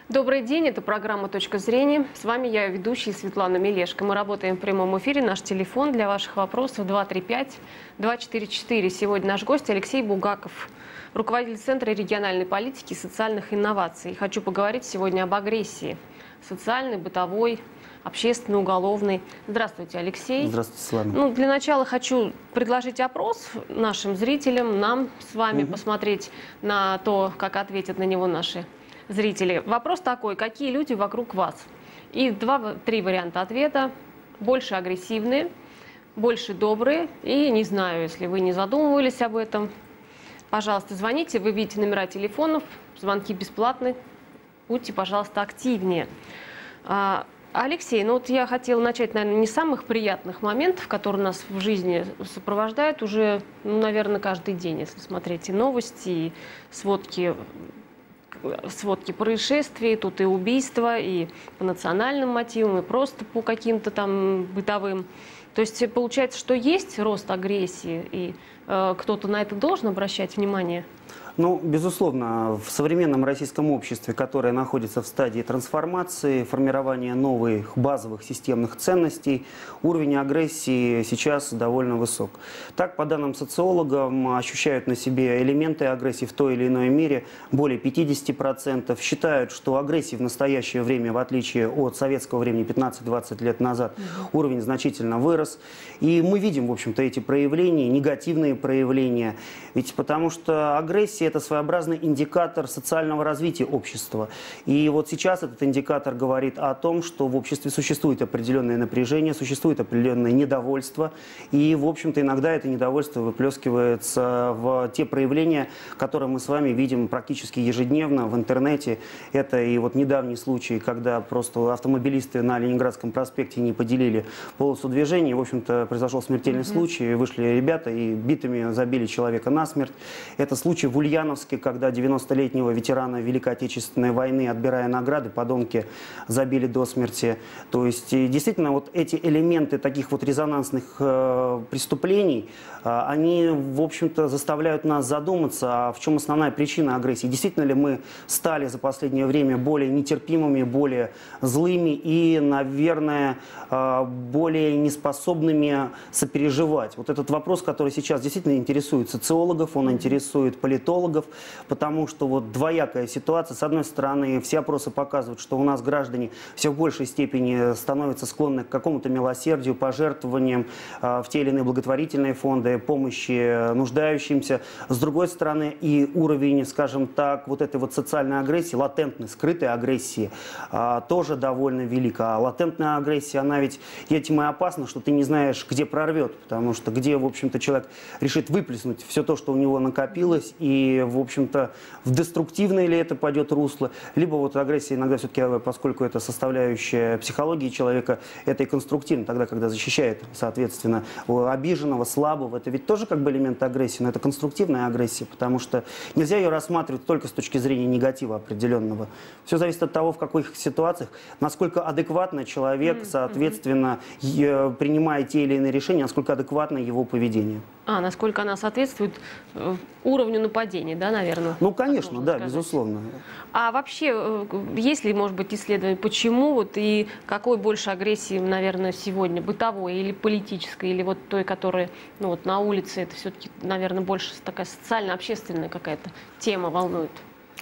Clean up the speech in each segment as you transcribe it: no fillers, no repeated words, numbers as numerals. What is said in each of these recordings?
Добрый день, это программа «Точка зрения». С вами я, ведущая Светлана Мелешко. Мы работаем в прямом эфире. Наш телефон для ваших вопросов 235-244. Сегодня наш гость Алексей Бугаков, руководитель Центра региональной политики и социальных инноваций. Хочу поговорить сегодня об агрессии. Социальной, бытовой, общественной, уголовной. Здравствуйте, Алексей. Здравствуйте, Светлана. Для начала хочу предложить опрос нашим зрителям, нам с вами посмотреть на то, как ответят на него наши зрители. Вопрос такой: какие люди вокруг вас? И три варианта ответа. Больше агрессивные, больше добрые. И не знаю, если вы не задумывались об этом, пожалуйста, звоните. Вы видите номера телефонов, звонки бесплатные. Будьте, пожалуйста, активнее. Алексей, я хотела начать, наверное, не с самых приятных моментов, которые нас в жизни сопровождают уже, наверное, каждый день, если смотреть и новости, и сводки происшествий, тут и убийства, и по национальным мотивам, и просто по каким-то там бытовым. То есть получается, что есть рост агрессии, и кто-то на это должен обращать внимание? Безусловно, в современном российском обществе, которое находится в стадии трансформации, формирования новых базовых системных ценностей, уровень агрессии сейчас довольно высок. Так, по данным социологам, ощущают на себе элементы агрессии в той или иной мере более 50%. Считают, что агрессии в настоящее время, в отличие от советского времени 15-20 лет назад, уровень значительно вырос. И мы видим, в общем-то, эти проявления, негативные проявления. Ведь потому что агрессия – это своеобразный индикатор социального развития общества. И вот сейчас этот индикатор говорит о том, что в обществе существует определенное напряжение, существует определенное недовольство. И, в общем-то, иногда это недовольство выплескивается в те проявления, которые мы с вами видим практически ежедневно в интернете. Это и вот недавний случай, когда просто автомобилисты на Ленинградском проспекте не поделили полосу движения. В общем-то, произошел смертельный случай. Вышли ребята и битами забили человека насмерть. Это случай в Ульяновске, когда 90-летнего ветерана Великой Отечественной войны, отбирая награды, подонки забили до смерти. То есть, действительно, вот эти элементы таких вот резонансных преступлений, они, в общем-то, заставляют нас задуматься, а в чем основная причина агрессии. Действительно ли мы стали за последнее время более нетерпимыми, более злыми и, наверное, более неспособными сопереживать? Вот этот вопрос, который сейчас действительно интересует социологов, он интересует политологов, потому что вот двоякая ситуация. С одной стороны, все опросы показывают, что у нас граждане все в большей степени становятся склонны к какому-то милосердию, пожертвованиям в те или иные благотворительные фонды, помощи нуждающимся. С другой стороны, и уровень, скажем так, вот этой вот социальной агрессии, латентной, скрытой агрессии, тоже довольно велик. А латентная агрессия, она ведь этим и опасна, что ты не знаешь, где прорвет, потому что где, в общем-то, человек решит выплеснуть все то, что у него накопилось, и, в общем-то, в деструктивное ли это пойдет русло, либо вот агрессия иногда все-таки, поскольку это составляющая психологии человека, это и конструктивно, тогда, когда защищает, соответственно, обиженного, слабого, это ведь тоже как бы элемент агрессии, но это конструктивная агрессия, потому что нельзя ее рассматривать только с точки зрения негатива определенного. Все зависит от того, в каких ситуациях, насколько адекватно человек, соответственно, принимает те или иные решения, насколько адекватно его поведение. Насколько она соответствует уровню нападения, да, наверное? Конечно, да, безусловно. А вообще, есть ли, может быть, исследование, почему и какой больше агрессии, наверное, сегодня, бытовой или политической, или вот той, которая, на улице, это все-таки, наверное, больше такая социально-общественная какая-то тема волнует?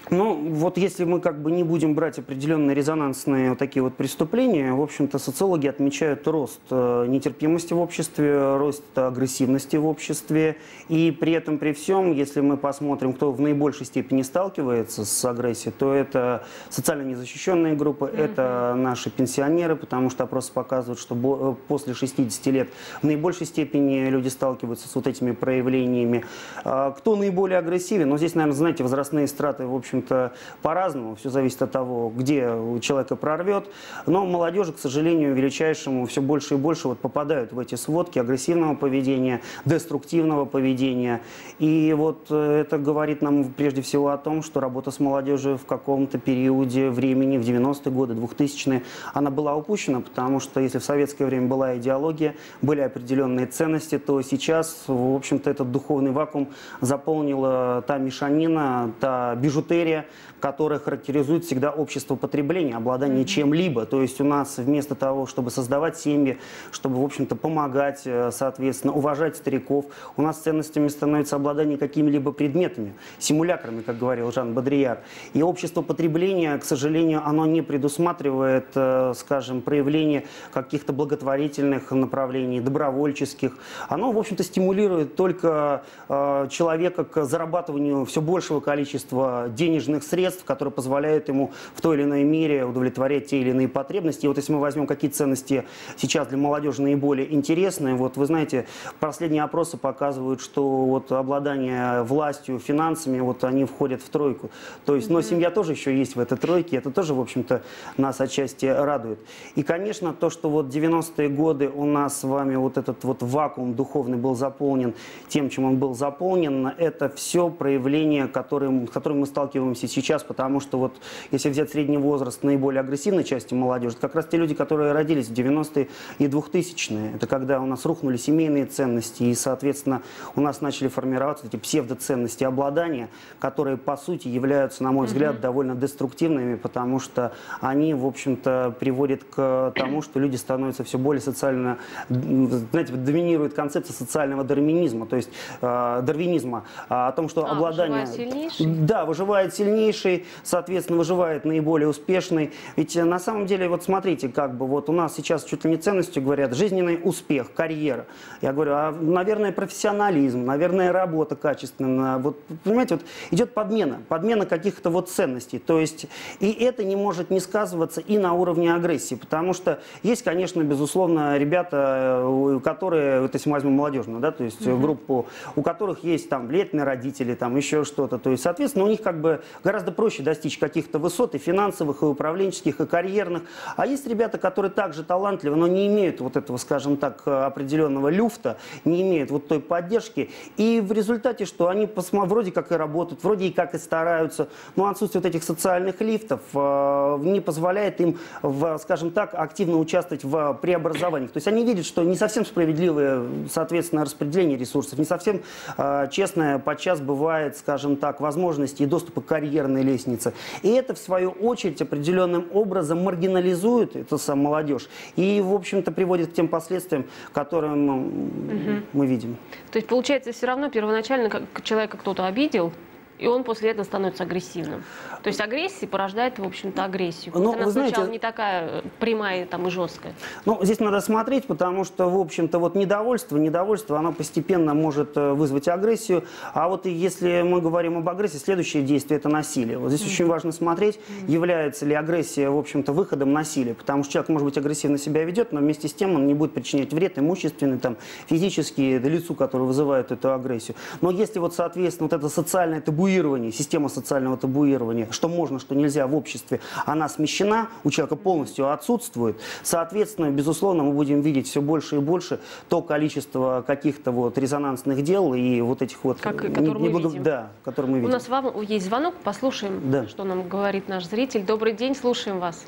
Вот если мы как бы не будем брать определенные резонансные вот такие вот преступления, в общем-то, социологи отмечают рост нетерпимости в обществе, рост агрессивности в обществе. И при этом, при всем, если мы посмотрим, кто в наибольшей степени сталкивается с агрессией, то это социально незащищенные группы, это наши пенсионеры, потому что опросы показывают, что после 60 лет в наибольшей степени люди сталкиваются с вот этими проявлениями. Кто наиболее агрессивен? Здесь, наверное, знаете, возрастные страты, в общем-то, по-разному, все зависит от того, где у человека прорвет. Но молодежи, к сожалению, величайшему все больше и больше попадают в эти сводки агрессивного поведения, деструктивного поведения. И вот это говорит нам прежде всего о том, что работа с молодежью в каком-то периоде времени, в 90-е годы, 2000-е, она была упущена, потому что если в советское время была идеология, были определенные ценности, то сейчас, в общем-то, этот духовный вакуум заполнила та мешанина, та бижутерия, бижутерия, которая характеризует всегда общество потребления, обладание чем-либо. То есть у нас вместо того, чтобы создавать семьи, чтобы, в общем-то, помогать, соответственно, уважать стариков, у нас ценностями становится обладание какими-либо предметами, симулякрами, как говорил Жан Бодрияр. И общество потребления, к сожалению, оно не предусматривает, скажем, проявление каких-то благотворительных направлений, добровольческих. Оно, в общем-то, стимулирует только человека к зарабатыванию все большего количества денежных средств, которые позволяют ему в той или иной мере удовлетворять те или иные потребности. И вот если мы возьмем, какие ценности сейчас для молодежи наиболее интересные, вот вы знаете, последние опросы показывают, что вот обладание властью, финансами, вот они входят в тройку. То есть, но семья тоже еще есть в этой тройке, это тоже, в общем-то, нас отчасти радует. И, конечно, то, что вот 90-е годы у нас с вами вот этот вот вакуум духовный был заполнен тем, чем он был заполнен, это все проявления, с которыми мы сталкиваемся сейчас, потому что вот если взять средний возраст наиболее агрессивной части молодежи, это как раз те люди, которые родились в 90-е и 2000-е. Это когда у нас рухнули семейные ценности и, соответственно, у нас начали формироваться эти псевдоценности обладания, которые, по сути, являются, на мой взгляд, довольно деструктивными, потому что они, в общем-то, приводят к тому, что люди становятся все более социально, знаете, доминирует концепция социального дарвинизма, то есть дарвинизма, о том, что обладание... Выживает сильнейший? Да, выживает сильнейший, соответственно, выживает наиболее успешный. Ведь на самом деле, вот смотрите, как бы вот у нас сейчас чуть ли не ценностью говорят жизненный успех, карьера. Я говорю, наверное, профессионализм, наверное, работа качественная. Вот, понимаете, вот идет подмена каких-то вот ценностей. То есть, и это не может не сказываться и на уровне агрессии, потому что есть, конечно, безусловно, ребята, которые, вот если мы возьмем молодежную, да, то есть группу, у которых есть там влиятельные родители, там еще что-то. То есть, соответственно, у них как бы гораздо проще достичь каких-то высот и финансовых, и управленческих, и карьерных. А есть ребята, которые также талантливы, но не имеют вот этого, скажем так, определенного люфта, не имеют вот той поддержки. И в результате, что они вроде как и работают, вроде и как и стараются, но отсутствие вот этих социальных лифтов не позволяет им, скажем так, активно участвовать в преобразованиях. То есть они видят, что не совсем справедливое, соответственно, распределение ресурсов, не совсем честное подчас бывает, скажем так, возможности и доступа к карьерной лестнице. И это, в свою очередь, определенным образом маргинализует эту самую молодежь и, в общем-то, приводит к тем последствиям, которые мы видим. То есть, получается, все равно первоначально человека кто-то обидел, и он после этого становится агрессивным. То есть агрессия порождает, в общем-то, агрессию. Ну, она сначала не такая прямая там, и жесткая. Ну, здесь надо смотреть, потому что, в общем-то, вот недовольство, оно постепенно может вызвать агрессию. А вот если мы говорим об агрессии, следующее действие – это насилие. Вот здесь очень важно смотреть, является ли агрессия, в общем-то, выходом насилия. Потому что человек, может быть, агрессивно себя ведет, но вместе с тем он не будет причинять вред имущественный, там, физический, лицу, которое вызывает эту агрессию. Но если вот, соответственно, вот это социальное табуирование, система социального табуирования, что можно, что нельзя в обществе, она смещена, у человека полностью отсутствует. Соответственно, безусловно, мы будем видеть все больше и больше то количество каких-то вот резонансных дел и вот этих вот... которые мы видим. Да, которые мы видим. У нас есть звонок, послушаем, что нам говорит наш зритель. Добрый день, слушаем вас.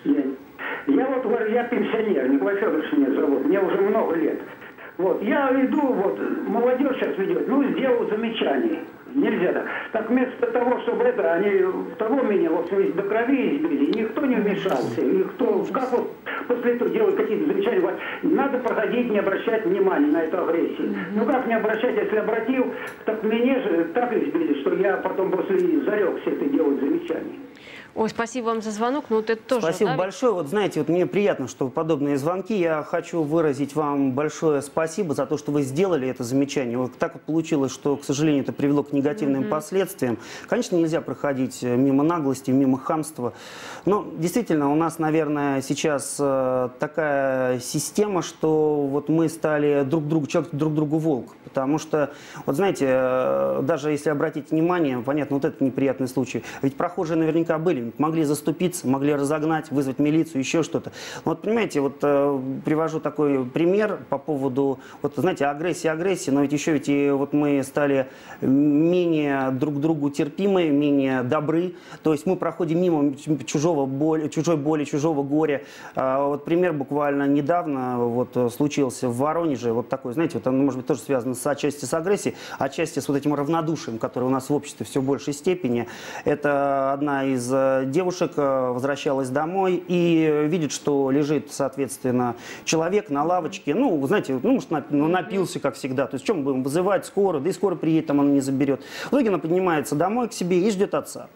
Я пенсионер, Николай Федорович меня зовут, мне уже много лет. Вот, я иду, вот, молодежь сейчас ведет, сделал замечание. Нельзя так. Так вместо того, чтобы они того меня вот до крови избили, никто не вмешался. Никто, как вот после этого делают какие-то замечания, вот, надо проходить, не обращать внимания на эту агрессию. Ну как не обращать, если обратил, так меня же так избили, что я потом после зарекся это делать замечание. Ой, спасибо вам за звонок. Ну, вот это тоже, спасибо большое. Вот знаете, вот мне приятно, что подобные звонки. Я хочу выразить вам большое спасибо за то, что вы сделали это замечание. Вот так вот получилось, что, к сожалению, это привело к негативным последствиям. Конечно, нельзя проходить мимо наглости, мимо хамства. Но действительно, у нас, наверное, сейчас такая система, что вот мы стали человек друг другу волк. Потому что, вот знаете, даже если обратить внимание, понятно, вот это неприятный случай. Ведь прохожие наверняка наверняка были. Могли заступиться, могли разогнать, вызвать милицию, еще что-то. Вот понимаете, вот привожу такой пример по поводу, вот знаете, агрессии, но ведь еще ведь и вот мы стали менее друг к другу терпимы, менее добры. То есть мы проходим мимо чужой боли, чужого горя. Вот пример буквально недавно вот случился в Воронеже, вот такой, знаете, вот он может быть тоже связан отчасти с агрессией, отчасти с вот этим равнодушием, которое у нас в обществе все в большей степени. Это одна из девушек возвращалась домой и видит, что лежит, соответственно, человек на лавочке, ну, вы знаете, ну, может, напился, как всегда. То есть, чем мы будем вызывать скорую, да и скоро приедет, там она не заберет. В итоге она поднимается домой к себе и ждет отца.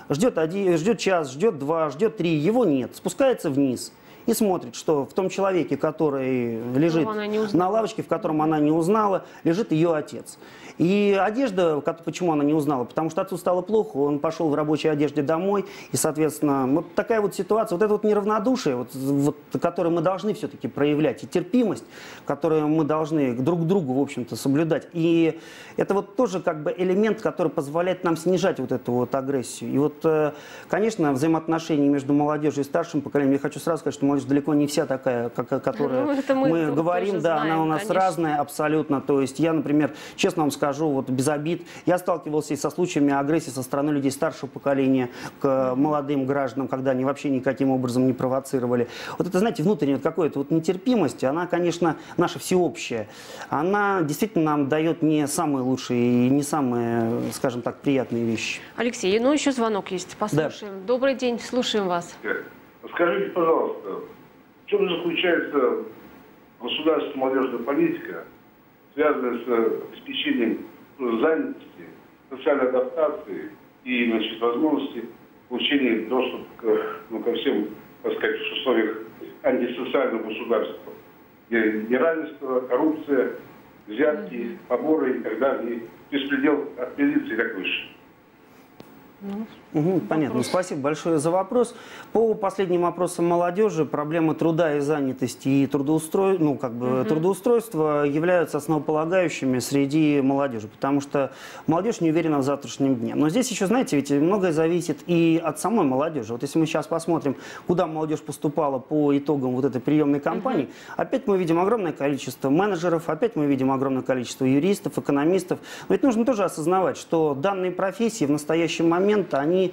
Ждет час, ждет два, ждет три, его нет. Спускается вниз и смотрит, что в том человеке, который лежит на лавочке, в котором она не узнала, лежит ее отец. И одежда, почему она не узнала? Потому что отцу стало плохо, он пошел в рабочей одежде домой, и, соответственно, вот такая вот ситуация, вот это вот неравнодушие, которое мы должны все-таки проявлять, и терпимость, которую мы должны друг к другу, в общем-то, соблюдать. И это вот тоже как бы элемент, который позволяет нам снижать вот эту вот агрессию. И вот, конечно, взаимоотношения между молодежью и старшим поколением, я хочу сразу сказать, что молодежь далеко не вся такая, о которой мы говорим, да, она у нас разная абсолютно. То есть я, например, честно вам скажу, вот без обид, я сталкивался и со случаями агрессии со стороны людей старшего поколения к молодым гражданам, когда они вообще никаким образом не провоцировали. Вот это, знаете, внутренняя вот какая-то вот нетерпимость, она, конечно, наша всеобщая. Она действительно нам дает не самые лучшие и не самые, скажем так, приятные вещи. Алексей, ну еще звонок есть, послушаем. Да. Добрый день, слушаем вас. Скажите, пожалуйста, в чем заключается государственная молодежная политика, связанная с обеспечением занятости, социальной адаптации и, значит, возможности получения доступа ко всем, так сказать, условиях антисоциального государства, где неравенство, коррупция, взятки, поборы и так далее, и беспредел от милиции так выше. Понятно. Спасибо большое за вопрос. По последним вопросам молодежи, проблемы труда и занятости и трудоустройства являются основополагающими среди молодежи, потому что молодежь не уверена в завтрашнем дне. Но здесь еще, знаете, ведь многое зависит и от самой молодежи. Вот если мы сейчас посмотрим, куда молодежь поступала по итогам вот этой приемной кампании, опять мы видим огромное количество менеджеров, опять мы видим огромное количество юристов, экономистов. Но ведь нужно тоже осознавать, что данные профессии в настоящий момент они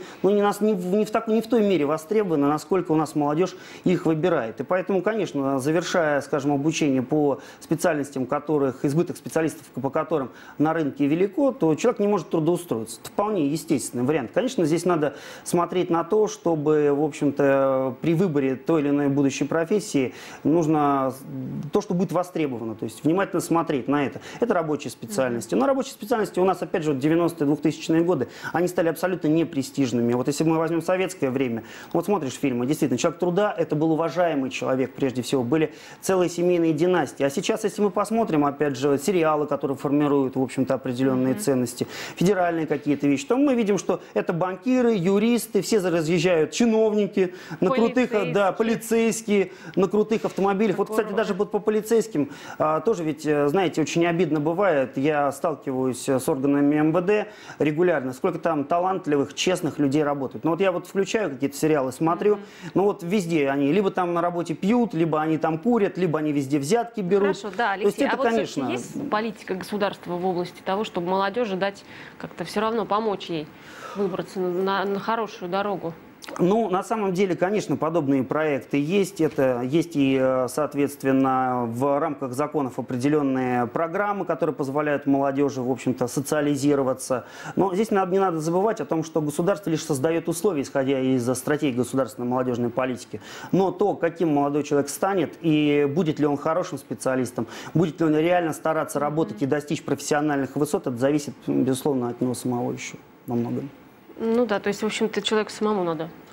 не в той мере востребованы, насколько у нас молодежь их выбирает. И поэтому, конечно, завершая, скажем, обучение по специальностям, избыток специалистов, по которым на рынке велико, то человек не может трудоустроиться. Это вполне естественный вариант. Конечно, здесь надо смотреть на то, чтобы, в общем-то, при выборе той или иной будущей профессии нужно то, что будет востребовано. То есть внимательно смотреть на это. Это рабочие специальности. Но рабочие специальности у нас, опять же, 90-е, 2000-е годы, они стали абсолютно непрестижными. Вот если мы возьмем советское время, вот смотришь фильмы, действительно, человек труда, это был уважаемый человек, прежде всего, были целые семейные династии. А сейчас, если мы посмотрим, опять же, сериалы, которые формируют, в общем-то, определенные ценности, федеральные какие-то вещи, то мы видим, что это банкиры, юристы, все разъезжают, чиновники, на крутых, да, полицейские, на крутых автомобилях. Вот, кстати, даже вот по полицейским тоже ведь, знаете, очень обидно бывает. Я сталкиваюсь с органами МВД регулярно, сколько там талантливых, честных людей работают. Но вот я вот включаю какие-то сериалы, смотрю, ну вот везде они либо там на работе пьют, либо они там курят, либо они везде взятки берут. Хорошо, да, Алексей, это, вот конечно, есть политика государства в области того, чтобы молодежи дать как-то все равно помочь ей выбраться на хорошую дорогу? Ну, на самом деле, конечно, подобные проекты есть. Это есть и, соответственно, в рамках законов определенные программы, которые позволяют молодежи, в общем-то, социализироваться. Но здесь не надо забывать о том, что государство лишь создает условия, исходя из стратегии государственной молодежной политики. Но то, каким молодой человек станет, и будет ли он хорошим специалистом, будет ли он реально стараться работать и достичь профессиональных высот, это зависит, безусловно, от него самого еще во многом. Ну да, то есть, в общем-то, человеку самому надо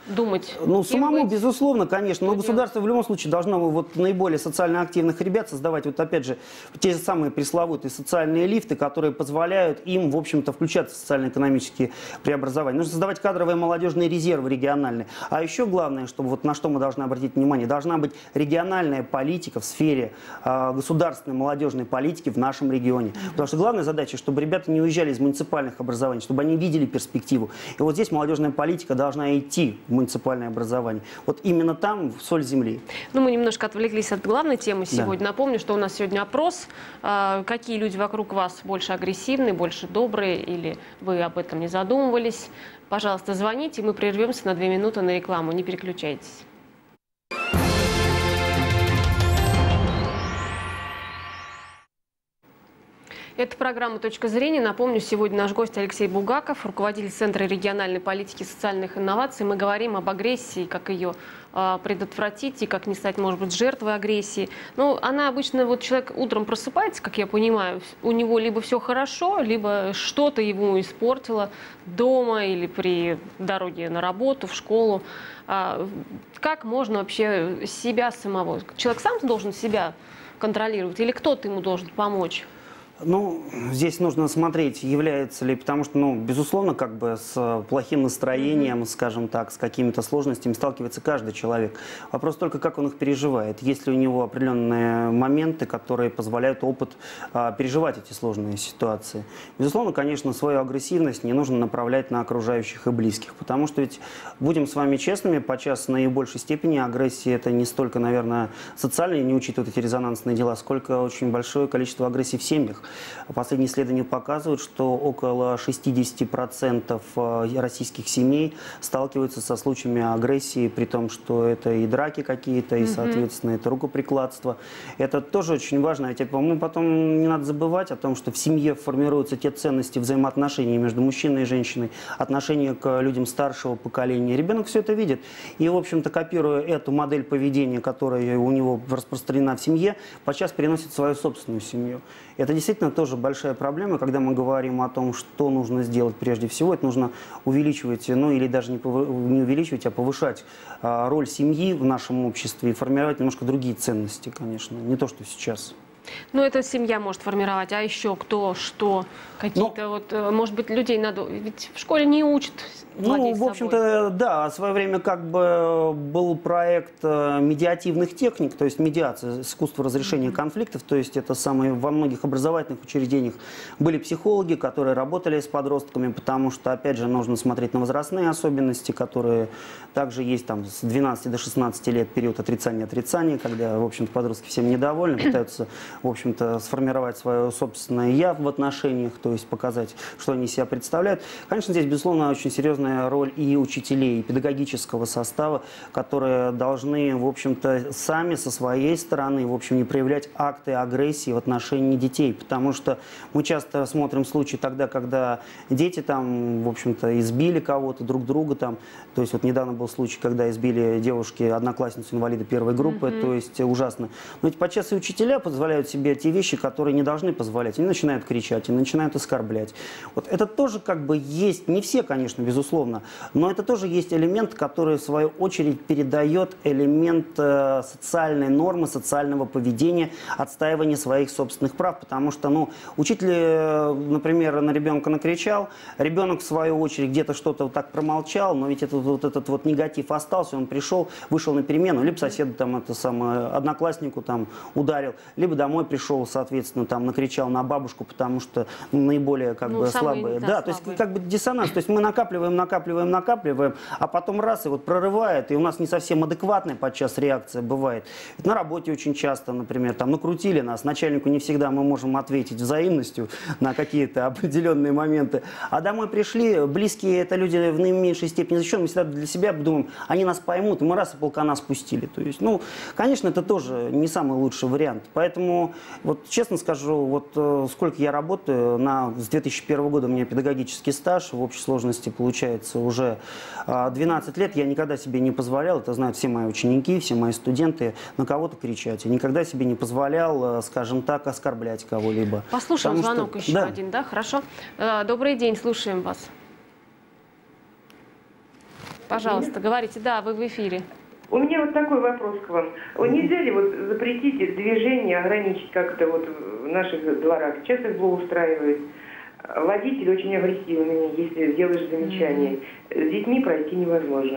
думать? Ну, самому, быть? безусловно, конечно. Но государство в любом случае должно вот наиболее социально активных ребят создавать, вот опять же, те же самые пресловутые социальные лифты, которые позволяют им, в общем-то, включаться в социально-экономические преобразования. Нужно создавать кадровые молодежные резервы региональные. А еще главное, чтобы вот на что мы должны обратить внимание, должна быть региональная политика в сфере государственной молодежной политики в нашем регионе. Потому что главная задача, чтобы ребята не уезжали из муниципальных образований, чтобы они видели перспективу. И вот здесь молодежная политика должна идти в муниципальное образование. Вот именно там соль земли. Ну, мы немножко отвлеклись от главной темы сегодня. Да. Напомню, что у нас сегодня опрос. Какие люди вокруг вас больше агрессивные, больше добрые, или вы об этом не задумывались? Пожалуйста, звоните, мы прервемся на 2 минуты на рекламу. Не переключайтесь. Это программа «Точка зрения». Напомню, сегодня наш гость Алексей Булгаков, руководитель Центра региональной политики и социальных инноваций. Мы говорим об агрессии, как ее предотвратить и как не стать, может быть, жертвой агрессии. Ну, она обычно, вот человек утром просыпается, как я понимаю, у него либо все хорошо, либо что-то ему испортило дома или при дороге на работу, в школу. Как можно вообще себя самого? Человек сам должен себя контролировать или кто-то ему должен помочь? Ну, здесь нужно смотреть, является ли, потому что, ну, безусловно, как бы с плохим настроением, скажем так, с какими-то сложностями сталкивается каждый человек. Вопрос только, как он их переживает. Есть ли у него определенные моменты, которые позволяют опыт переживать эти сложные ситуации. Безусловно, конечно, свою агрессивность не нужно направлять на окружающих и близких, потому что ведь, будем с вами честными, подчас в наибольшей степени агрессия это не столько, наверное, социальные, не учитывая эти резонансные дела, сколько очень большое количество агрессии в семьях. Последние исследования показывают, что около 60% российских семей сталкиваются со случаями агрессии, при том, что это и драки какие-то, и, соответственно, это рукоприкладство. Это тоже очень важно. Ведь, по-моему, потом не надо забывать о том, что в семье формируются те ценности взаимоотношений между мужчиной и женщиной, отношения к людям старшего поколения. Ребенок все это видит. И, в общем-то, копируя эту модель поведения, которая у него распространена в семье, подчас переносит в свою собственную семью. Это действительно тоже большая проблема, когда мы говорим о том, что нужно сделать прежде всего. Это нужно увеличивать, ну или даже не увеличивать, а повышать роль семьи в нашем обществе и формировать немножко другие ценности, конечно, не то, что сейчас. Ну, это семья может формировать, а еще кто, что, какие-то вот, может быть, людей надо, ведь в школе не учат владеть в общем-то, да, в свое время как бы был проект медиативных техник, то есть медиация, искусство разрешения конфликтов, то есть это самое, во многих образовательных учреждениях были психологи, которые работали с подростками, потому что, опять же, нужно смотреть на возрастные особенности, которые также есть там с 12 до 16 лет период отрицания, когда, в общем-то, подростки всем недовольны, пытаются, в общем-то, сформировать свое собственное «я» в отношениях, то есть показать, что они из себя представляют. Конечно, здесь, безусловно, очень серьезная роль и учителей, и педагогического состава, которые должны, в общем-то, сами со своей стороны, в общем, не проявлять акты агрессии в отношении детей, потому что мы часто смотрим случаи тогда, когда дети там, в общем-то, избили кого-то, друг друга там, то есть вот недавно был случай, когда избили девушки, одноклассницу инвалида первой группы, то есть ужасно. Но ведь подчас и учителя позволяют себе те вещи, которые не должны позволять. Они начинают кричать, они начинают оскорблять. Вот это тоже как бы есть, не все, конечно, безусловно, но это тоже есть элемент, который в свою очередь передает элемент социальной нормы, социального поведения, отстаивания своих собственных прав, потому что, ну, учитель, например, на ребенка накричал, ребенок в свою очередь где-то что-то вот так промолчал, но ведь этот вот негатив остался, он пришел, вышел на перемену, либо соседу там это самое, однокласснику там ударил, либо домой пришел, соответственно, там накричал на бабушку, потому что наиболее как бы слабые. Да, то есть как бы диссонанс, то есть мы накапливаем, а потом раз и вот прорывает, и у нас не совсем адекватная подчас реакция бывает. Ведь на работе очень часто, например, там накрутили нас, начальнику не всегда мы можем ответить взаимностью на какие-то определенные моменты, а домой пришли, близкие это люди в наименьшей степени защищены, мы всегда для себя думаем, они нас поймут, и мы раз и полкана спустили. То есть, ну, конечно, это тоже не самый лучший вариант. Поэтому, вот честно скажу, вот сколько я работаю, с 2001 года у меня педагогический стаж, в общей сложности получается уже 12 лет, я никогда себе не позволял, это знают все мои ученики, все мои студенты, на кого-то кричать. Я никогда себе не позволял, скажем так, оскорблять кого-либо. Послушаем звонок еще один, да? Хорошо. Добрый день, слушаем вас. Пожалуйста, говорите. Да, вы в эфире. У меня вот такой вопрос к вам. Нельзя ли вот запретить движение, ограничить как-то вот в наших дворах? Часто их устраивает. Водители очень агрессивные, если делаешь замечание. С детьми пройти невозможно.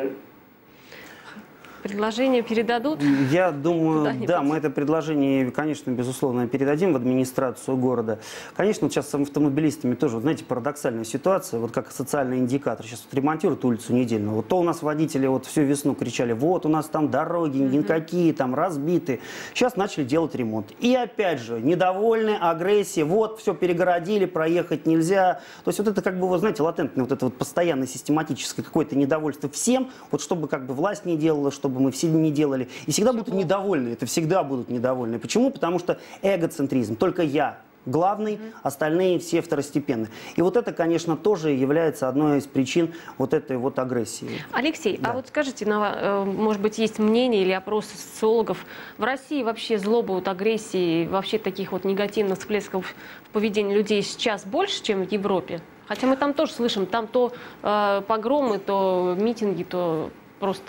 Предложение передадут? Я думаю, да, мы это предложение, конечно, безусловно, передадим в администрацию города. Конечно, вот сейчас с автомобилистами тоже, вот, знаете, парадоксальная ситуация, вот как социальный индикатор. Сейчас вот ремонтируют улицу недельно. Вот то у нас водители вот всю весну кричали, вот у нас там дороги никакие, там разбиты. Сейчас начали делать ремонт. И опять же, недовольны, агрессия, вот все перегородили, проехать нельзя. То есть вот это как бы, вы знаете, латентное, вот это вот постоянное систематическое какое-то недовольство всем, вот чтобы как бы власть не делала, чтобы мы все не делали. И всегда будут недовольны. Это всегда будут недовольны. Почему? Потому что эгоцентризм. Только я главный, остальные все второстепенные. И вот это, конечно, тоже является одной из причин вот этой вот агрессии. Алексей, Да. а вот скажите, может быть, есть мнение или опросы социологов, в России вообще злобы, вот агрессии, вообще таких вот негативных всплесков поведения людей сейчас больше, чем в Европе? Хотя мы там тоже слышим, там то погромы, то митинги, то просто...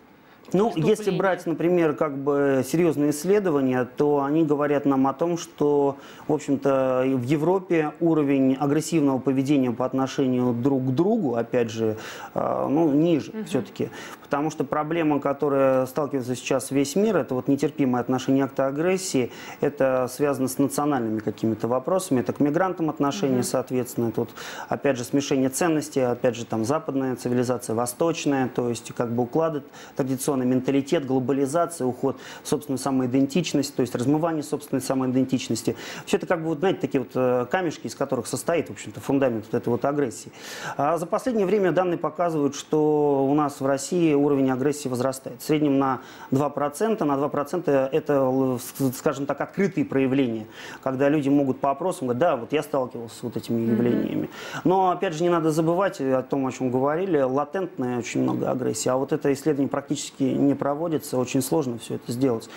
Ну, если брать, например, как бы серьезные исследования, то они говорят нам о том, что, в общем-то, в Европе уровень агрессивного поведения по отношению друг к другу, опять же, ну, ниже все-таки. Потому что проблема, которая сталкивается сейчас весь мир, это вот нетерпимое отношение к агрессии, это связано с национальными какими-то вопросами, это к мигрантам отношения, соответственно, это вот, опять же, смешение ценностей, опять же, там, западная цивилизация, восточная, то есть, как бы, уклады традиционные, менталитет, глобализация, уход в собственную самоидентичность, то есть размывание собственной самоидентичности. Все это как бы, вот, знаете, такие вот камешки, из которых состоит, в общем-то, фундамент вот этой вот агрессии. А за последнее время данные показывают, что у нас в России уровень агрессии возрастает. В среднем на 2%. На 2% это, скажем так, открытые проявления, когда люди могут по опросам говорить, да, вот я сталкивался с вот этими явлениями. Но, опять же, не надо забывать о том, о чем говорили, латентная очень много агрессии, а вот это исследование практически не проводится, очень сложно все это сделать.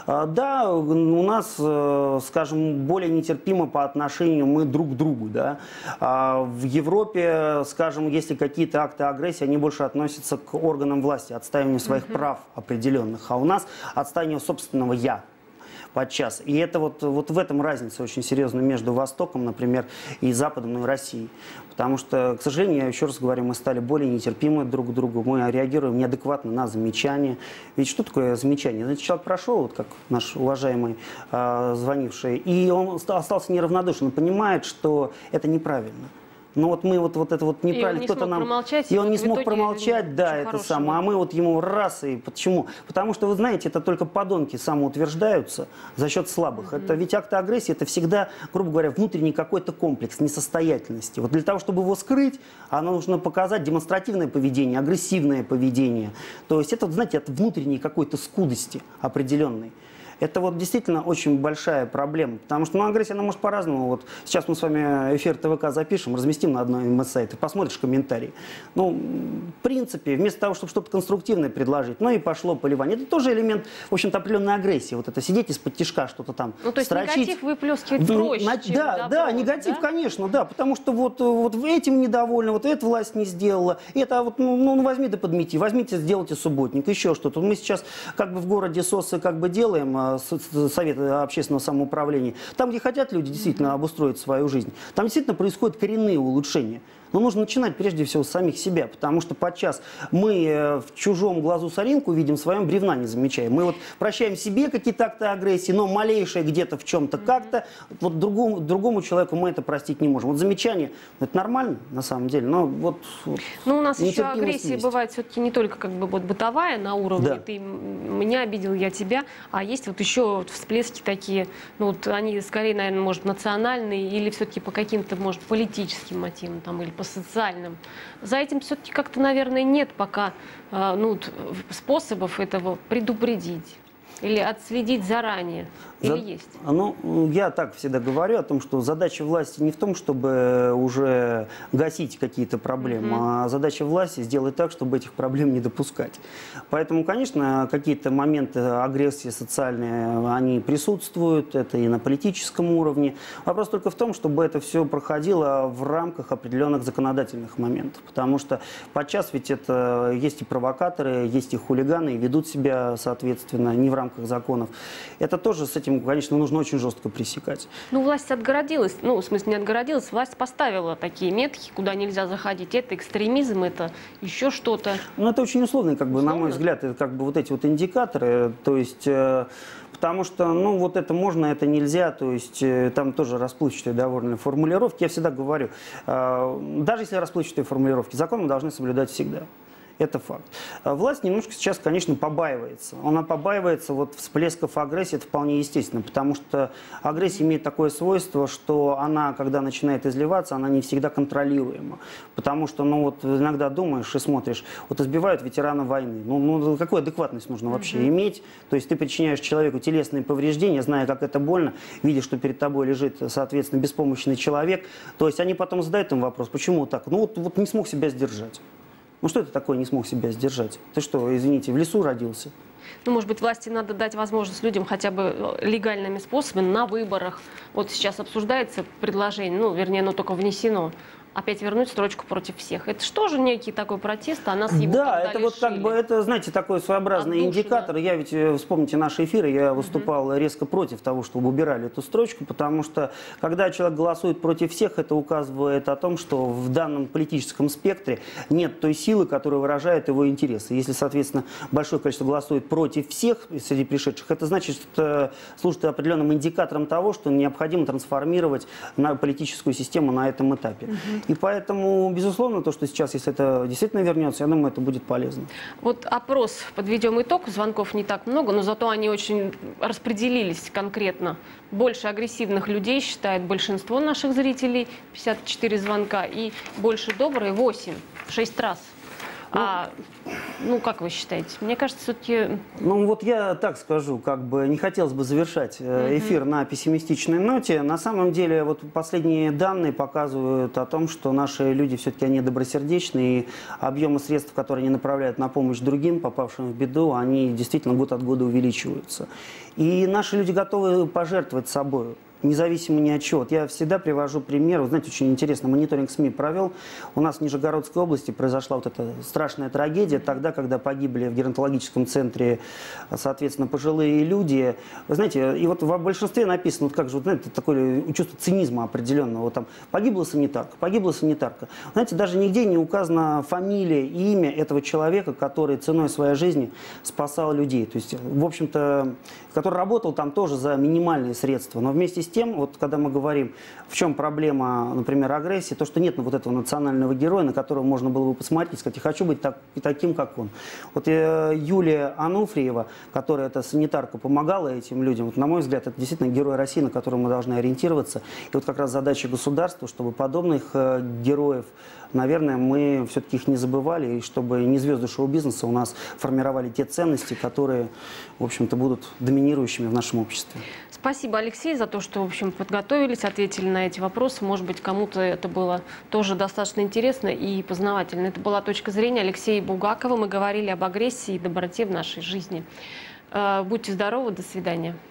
Да, у нас, скажем, более нетерпимо по отношению мы друг к другу. Да? В Европе, скажем, если какие-то акты агрессии, они больше относятся к органам власти, отстаиванию своих прав определенных, а у нас отстаиванию собственного «я». Подчас. И это вот в этом разница очень серьезная между Востоком, например, и Западом, ну и Россией. Потому что, к сожалению, я еще раз говорю, мы стали более нетерпимы друг к другу, мы реагируем неадекватно на замечания. Ведь что такое замечание? Значит, человек прошел, вот как наш уважаемый звонивший, и он остался неравнодушен, он понимает, что это неправильно. Но вот мы вот это вот неправильно, кто-то нам... Промолчать, и он не смог промолчать, да, это самое. А мы вот ему раз и... Почему? Потому что, вы знаете, это только подонки самоутверждаются за счет слабых. Это ведь акты агрессии, это всегда, грубо говоря, внутренний какой-то комплекс несостоятельности. Вот для того, чтобы его скрыть, оно нужно показать демонстративное поведение, агрессивное поведение. То есть это, знаете, от внутренней какой-то скудости определенной. Это вот действительно очень большая проблема, потому что, ну, агрессия, она может по-разному. Вот сейчас мы с вами эфир ТВК запишем, разместим на одном из сайтов, посмотришь комментарии. Ну, в принципе, вместо того, чтобы что-то конструктивное предложить, ну и пошло поливание. Это тоже элемент, в общем-то, определенной агрессии. Вот это сидеть из-под тишка что-то там ну, то есть строчить. негатив выплескивать проще, чем да, добро, да, негатив, да? конечно, да, потому что вот этим недовольны, вот эта власть не сделала, это вот, ну возьми да подмети, возьмите, сделайте субботник, еще что-то. Мы сейчас как бы в городе СОСы как бы делаем, Совет общественного самоуправления, там, где хотят люди действительно обустроить свою жизнь, там действительно происходят коренные улучшения. Но нужно начинать прежде всего с самих себя, потому что подчас мы в чужом глазу соринку видим, в своем бревна не замечаем. Мы вот прощаем себе какие-то акты агрессии, но малейшее где-то в чем-то как-то, вот другому человеку мы это простить не можем. Вот замечание, это нормально на самом деле, но вот... Ну, у нас еще агрессия бывает все-таки не только как бы вот бытовая на уровне, да. Ты меня обидел, я тебя, а есть вот еще всплески такие, ну вот они скорее, наверное, может, национальные или все-таки по каким-то, может, политическим мотивам там, или по социальным. За этим все-таки как-то, наверное, нет пока способов этого предупредить. Или отследить заранее? Или есть? Ну, я так всегда говорю о том, что задача власти не в том, чтобы уже гасить какие-то проблемы, а задача власти сделать так, чтобы этих проблем не допускать. Поэтому, конечно, какие-то моменты агрессии социальные, они присутствуют, это и на политическом уровне. Вопрос только в том, чтобы это все проходило в рамках определенных законодательных моментов. Потому что подчас ведь это есть и провокаторы, есть и хулиганы, и ведут себя, соответственно, не в рамках законов. Это тоже с этим, конечно, нужно очень жестко пресекать. Ну, власть отгородилась, ну, в смысле, не отгородилась, власть поставила такие метки, куда нельзя заходить. Это экстремизм, это еще что-то. Ну, это очень условно, как бы, на мой взгляд, это как бы вот эти вот индикаторы, то есть... Потому что, ну, вот это можно, это нельзя, то есть там тоже расплывчатые довольно формулировки. Я всегда говорю, даже если расплывчатые формулировки, закон мы должны соблюдать всегда. Это факт. Власть немножко сейчас, конечно, побаивается. Она побаивается вот всплесков агрессии, это вполне естественно, потому что агрессия имеет такое свойство, что она, когда начинает изливаться, она не всегда контролируема. Потому что, ну, вот иногда думаешь и смотришь, вот избивают ветерана войны. Ну какую адекватность нужно вообще иметь? То есть ты причиняешь человеку телесные повреждения, зная, как это больно, видя, что перед тобой лежит, соответственно, беспомощный человек. То есть они потом задают им вопрос, почему так? Ну, вот не смог себя сдержать. Ну что это такое, не смог себя сдержать? Ты что, извините, в лесу родился? Ну, может быть, власти надо дать возможность людям хотя бы легальными способами на выборах. Вот сейчас обсуждается предложение, ну, вернее, оно только внесено. Опять вернуть строчку против всех. Это что же некий такой протест, а нас его да, это вот как бы, это, знаете, такой своеобразный индикатор. Да. Я ведь, вспомните наши эфиры, я выступал резко против того, чтобы убирали эту строчку, потому что, когда человек голосует против всех, это указывает о том, что в данном политическом спектре нет той силы, которая выражает его интересы. Если, соответственно, большое количество голосует против всех среди пришедших, это значит, что служит определенным индикатором того, что необходимо трансформировать политическую систему на этом этапе. И поэтому, безусловно, то, что сейчас, если это действительно вернется, я думаю, это будет полезно. Вот опрос, подведем итог, звонков не так много, но зато они очень распределились конкретно. Больше агрессивных людей считает большинство наших зрителей, 54 звонка, и больше добрые 8, в 6 раз. Ну, как вы считаете? Мне кажется, все-таки... Ну, вот я так скажу, как бы не хотелось бы завершать эфир на пессимистичной ноте. На самом деле, вот последние данные показывают о том, что наши люди все-таки они добросердечные, и объемы средств, которые они направляют на помощь другим, попавшим в беду, они действительно год от года увеличиваются. И наши люди готовы пожертвовать собой. Независимо ни от чего. Вот я всегда привожу пример. Вы знаете, очень интересно, мониторинг СМИ провел. У нас в Нижегородской области произошла вот эта страшная трагедия. Тогда, когда погибли в геронтологическом центре, соответственно, пожилые люди. Вы знаете, и вот в большинстве написано, вот как же, вот, знаете, такое чувство цинизма определенного. Вот там погибла санитарка, погибла санитарка. Знаете, даже нигде не указана фамилия и имя этого человека, который ценой своей жизни спасал людей. То есть, в общем-то, который работал там тоже за минимальные средства. Но вместе с тем, вот когда мы говорим, в чем проблема, например, агрессии, то, что нет вот этого национального героя, на которого можно было бы посмотреть и сказать, я хочу быть таким, как он. Вот Юлия Ануфриева, которая, эта санитарка, помогала этим людям, вот, на мой взгляд, это действительно герой России, на которого мы должны ориентироваться. И вот как раз задача государства, чтобы подобных героев, наверное, мы все-таки их не забывали, и чтобы не звезды шоу-бизнеса у нас формировали те ценности, которые, в общем-то, будут доминирующими в нашем обществе. Спасибо, Алексей, за то, что, в общем, подготовились, ответили на эти вопросы. Может быть, кому-то это было тоже достаточно интересно и познавательно. Это была точка зрения Алексея Булгакова. Мы говорили об агрессии и доброте в нашей жизни. Будьте здоровы, до свидания.